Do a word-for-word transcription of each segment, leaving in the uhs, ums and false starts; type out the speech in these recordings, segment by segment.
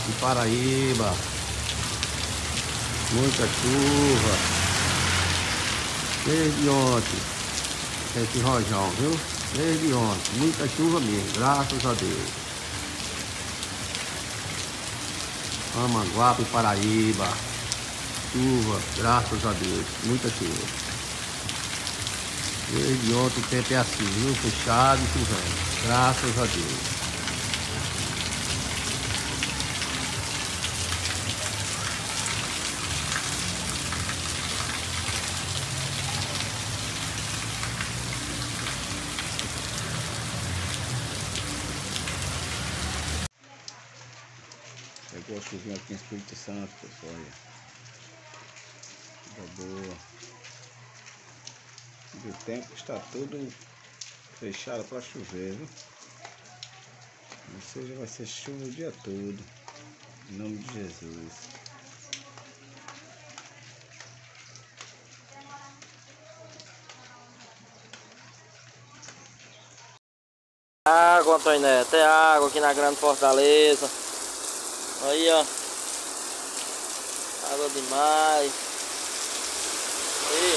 Guape, Paraíba. Muita chuva. Desde ontem. Esse rojão, viu? Desde ontem. Muita chuva mesmo, graças a Deus. Ama, Guape, Paraíba. Chuva, graças a Deus. Muita chuva. Desde ontem o tempo é assim, viu? Fechado e chovendo. Graças a Deus. Pegou a chuvinha aqui em Espírito Santo, pessoal. Coisa boa. E o tempo está tudo fechado para chover, viu? Ou seja, vai ser chuva o dia todo. Em nome de Jesus. Água, Antônio Neto, é água aqui na Grande Fortaleza. Aí, ó. Água demais. Aí.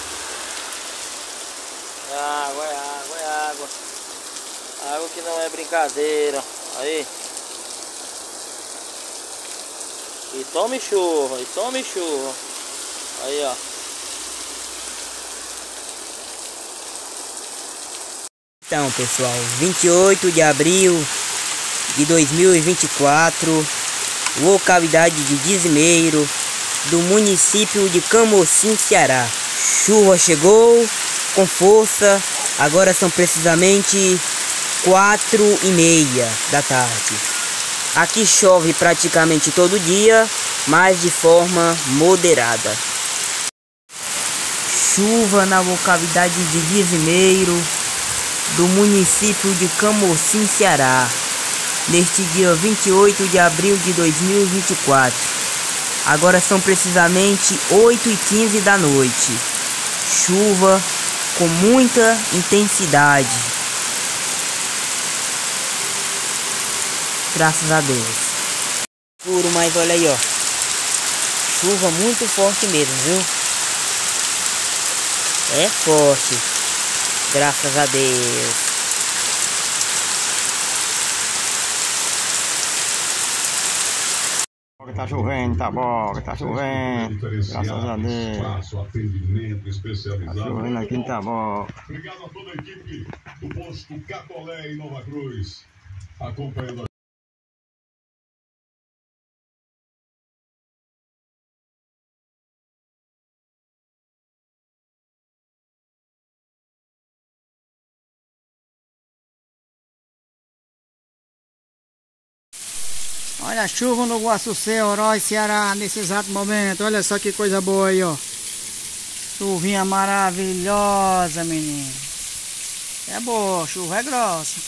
É água, é água, é água. Água que não é brincadeira. Aí. E tome chuva, e tome chuva. Aí, ó. Então, pessoal, vinte e oito de abril de dois mil e vinte e quatro, localidade de Dizimeiro, do município de Camocim, Ceará. Chuva chegou com força, agora são precisamente quatro e meia da tarde. Aqui chove praticamente todo dia, mas de forma moderada. Chuva na localidade de Dizimeiro, do município de Camocim, Ceará, neste dia vinte e oito de abril de dois mil e vinte e quatro. Agora são precisamente oito e quinze da noite. Chuva com muita intensidade. Graças a Deus. Puro, mas olha aí, ó. Chuva muito forte mesmo, viu? É forte. Graças a Deus. Tá chovendo, tá bom, tá chovendo. Graças a Deus. Tá chovendo aqui em Itabó. Obrigado a toda a equipe do posto Catolé em Nova Cruz. Acompanhando. Olha a chuva no Guaçucê, Oroz, Ceará, nesse exato momento. Olha só que coisa boa aí, ó. Chuvinha maravilhosa, menino. É boa, chuva é grossa.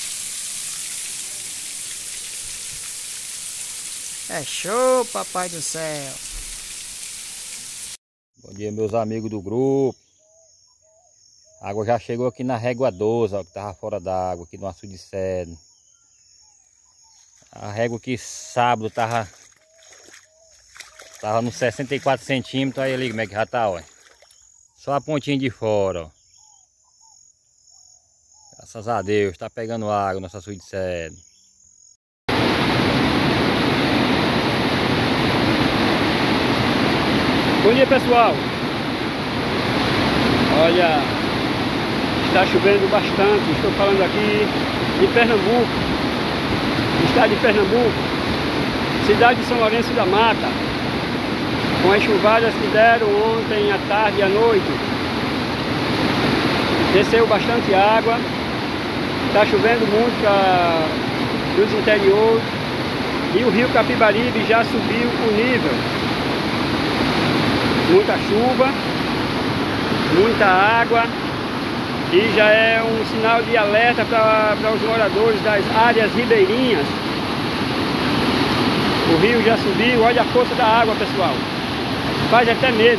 É show, papai do céu. Bom dia, meus amigos do grupo. A água já chegou aqui na Régua doze, ó, que tava fora d'água, aqui no Açude de Cedro. A régua aqui sábado tava, tava nos sessenta e quatro centímetros, aí ali como é que já tá, ó. Só a pontinha de fora, ó. Graças a Deus, tá pegando água no Açude de Cedro. Bom dia, pessoal. Olha, está chovendo bastante. Estou falando aqui de Pernambuco. Estado de Pernambuco, cidade de São Lourenço da Mata, com as chuvadas que deram ontem à tarde e à noite. Desceu bastante água, está chovendo muito para os interiores e o rio Capibaribe já subiu o nível. Muita chuva, muita água e já é um sinal de alerta para os moradores das áreas ribeirinhas. O rio já subiu, olha a força da água, pessoal. Faz até medo.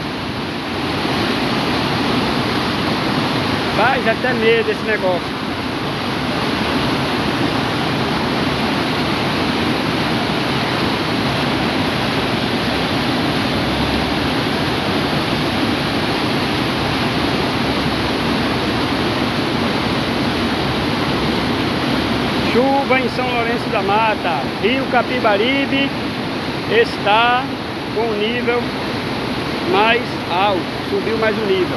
Faz até medo esse negócio. chuva em São Lourenço da Mata. Rio Capibaribe está com o nível mais alto, subiu mais o nível.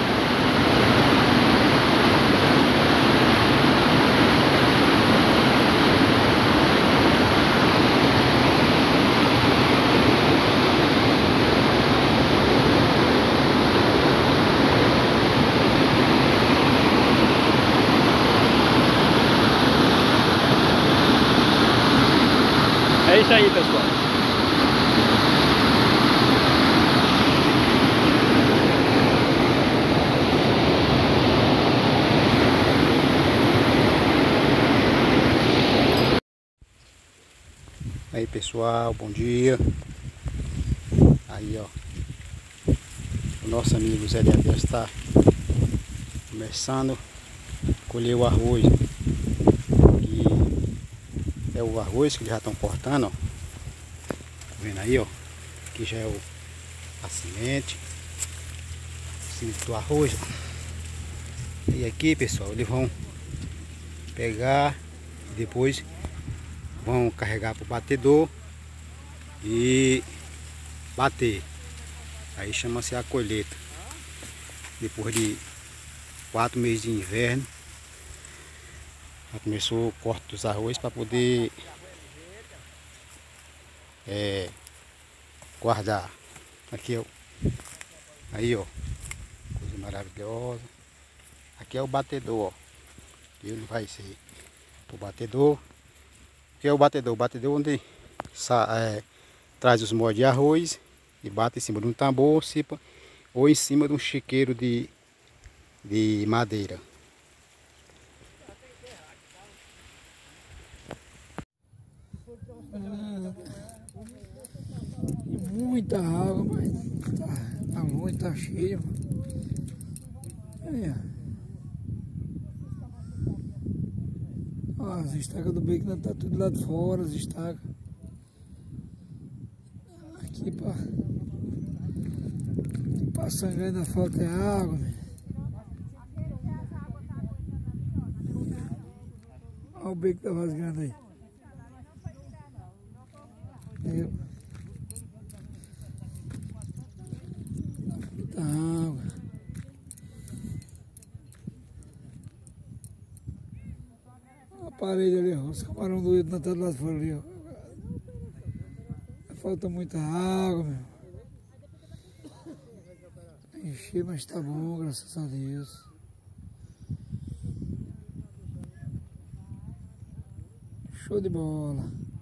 É isso aí, pessoal. Aí pessoal, bom dia. Aí ó, o nosso amigo Zé de Adeus está começando a colher o arroz. É o arroz que já estão cortando, ó. Tá vendo aí, ó? Aqui já é o, a semente. A semente do arroz, ó. E aqui, pessoal, eles vão pegar e depois vão carregar para o batedor e bater. Aí chama-se a colheita. Depois de quatro meses de inverno, já começou o corte dos arroz para poder é, guardar. Aqui é o, aí ó, coisa maravilhosa. Aqui é o batedor, ó. Ele vai ser o batedor. Aqui é o batedor, o batedor onde é, traz os molhos de arroz e bate em cima de um tambor ou em cima de um chiqueiro de, de madeira. Muita água, mas tá, tá muito, tá cheio. Aí, ó. Ó, as estacas do beco ainda tá tudo lá de fora, as estacas. Aqui pra, aqui pra sangrar ainda falta é água, né? Olha o beco tá rasgando aí. Eu. Muita água. A parede ali, ó. Os camarão doidos não tá do lado de fora ali, ó. Falta muita água, meu. Encher, mas tá bom, graças a Deus. Show de bola.